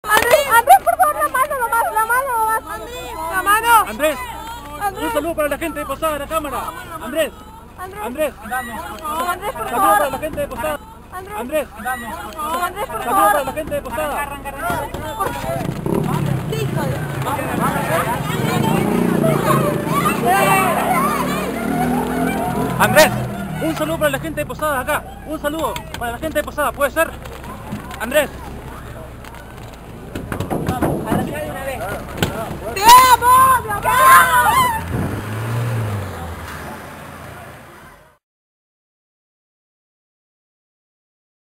Andrés, por favor, la mano nomás. La mano. Andrés, un saludo para la gente de Posada, la cámara. Andrés, Andrés, Por saludo favor. para la gente de Posada. Andrés, Andrés, por saludo favor. para la gente de Posada. Andrés, un saludo para la gente de Posada acá. Un saludo para la gente de Posada, ¿puede ser? Andrés.